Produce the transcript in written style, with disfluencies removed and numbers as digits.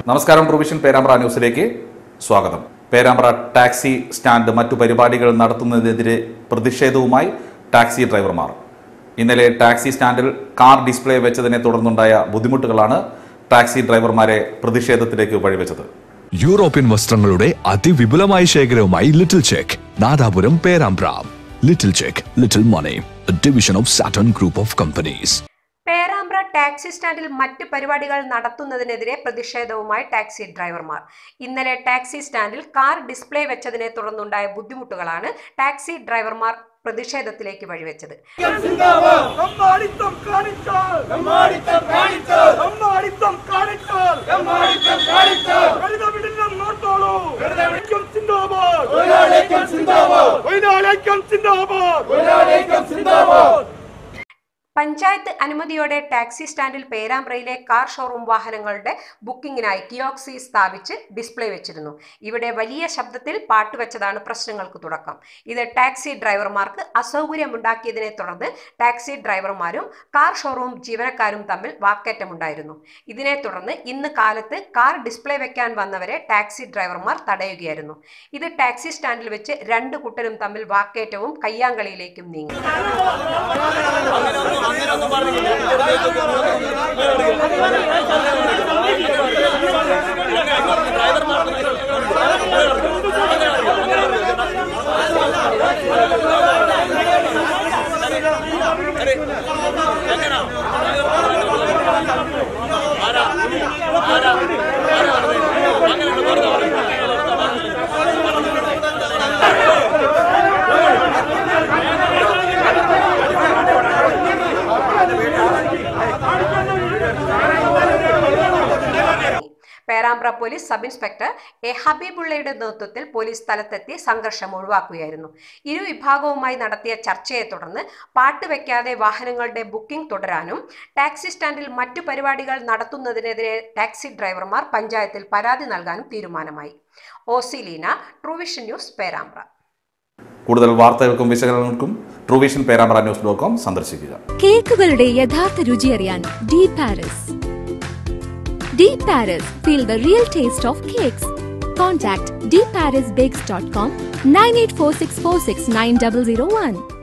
നമസ്കാരം. പ്രൊവിഷൻ പേരാമ്പ്ര ന്യൂസിലേക്ക് സ്വാഗതം. പേരാമ്പ്ര ടാക്സി സ്റ്റാൻഡ് മറ്റു പരിപാടികൾ നടത്തുന്നതിനെതിരെ പ്രതിഷേധവുമായി ടാക്സി ഡ്രൈവർമാർ. ഇന്നലെ ടാക്സി സ്റ്റാൻഡിൽ കാർ ഡിസ്പ്ലേ വെച്ചതിനെ തുടർന്നുണ്ടായ ബുദ്ധിമുട്ടുകളാണ് ടാക്സി ഡ്രൈവർമാരെ പ്രതിഷേധത്തിലേക്ക് വഴിവെച്ചത്. യൂറോപ്യൻ വസ്ത്രങ്ങളുടെ അതിവിപുലമായ ശേഖരവുമായി Little Check, Nadapuram, Perambra. Little Check, Little Money, a division of Saturn Group of Companies. Perambra taxi സ്റ്റാൻഡിൽ മറ്റ് പരിപാടികൾ നടത്തുന്നതിനെതിരെ പ്രതിഷേധവുമായി ടാക്സി ഡ്രൈവർമാർ. ഇന്നലെ ടാക്സി സ്റ്റാൻഡിൽ കാർ ഡിസ്പ്ലേ വെച്ചതിനെ തുടർന്നുണ്ടായ ബുദ്ധിമുട്ടുകളാണ് ടാക്സി ഡ്രൈവർമാർ പ്രതിഷേധത്തിലേക്ക് വഴിവെച്ചത്. പഞ്ചായത്ത് അനുമതിയോടെ ടാക്സി സ്റ്റാൻഡിൽ പേരാമ്പ്രയിലെ കാർ ഷോറൂം വാഹനങ്ങളുടെ ബുക്കിംഗിനായി കിയോസ്ക് സ്ഥാപിച്ച് ഡിസ്പ്ലേ വെച്ചിരുന്നു. ഇവിടെ വലിയ ശബ്ദത്തിൽ പാട്ടുവെച്ചതാണ് പ്രശ്നങ്ങൾക്ക് തുടക്കം. ഇത് ടാക്സി ഡ്രൈവർമാർക്ക് അസൗകര്യമുണ്ടാക്കിയതിനെ തുടർന്ന് ടാക്സി ഡ്രൈവർമാരും കാർ ഷോറൂം ജീവനക്കാരും തമ്മിൽ വാക്കേറ്റമുണ്ടായിരുന്നു. ഇതിനെ തുടർന്ന് ഇന്ന് കാലത്ത് കാർ ഡിസ്പ്ലേ വെക്കാൻ വന്നവരെ ടാക്സി ഡ്രൈവർമാർ തടയുകയായിരുന്നു. ഇത് ടാക്സി സ്റ്റാൻഡിൽ വെച്ച് രണ്ട് കൂട്ടരും തമ്മിൽ വാക്കേറ്റവും കയ്യാങ്കളിയിലേക്കും നീങ്ങി. Perambra police sub inspector A ഹബീബുള്ളയുടെ നേതൃത്വത്തിൽ പോലീസ് സ്ഥലത്തെത്തി സംഘർഷം ഒഴിവാക്കുകയായിരുന്നു. ഇരു വിഭാഗവുമായി നടത്തിയ ചർച്ചയെ തുടർന്ന് പാട്ട് വെക്കാതെ വാഹനങ്ങളുടെ ബുക്കിംഗ് തുടരാനും ടാക്സി സ്റ്റാൻഡിൽ മറ്റു പരിപാടികൾ നടത്തുന്നതിനെതിരെ ടാക്സി ഡ്രൈവർമാർ പഞ്ചായത്തിൽ പരാതി നൽകാനും തീരുമാനമായി. ഓസിലീന, ട്രൂവിഷൻ ന്യൂസ്, പേരാമ്പ്ര. കൂടുതൽ വാർത്തകൾക്കും വിശകലനങ്ങൾക്കും ട്രൂവിഷൻ പേരാമ്പ്ര ന്യൂസ്.com സന്ദർശിക്കുക. കേക്കുകളുടെ യഥാർത്ഥ രുചി അറിയാൻ D Paris. D Paris, feel the real taste of cakes. Contact dparisbakes.com 9846469001.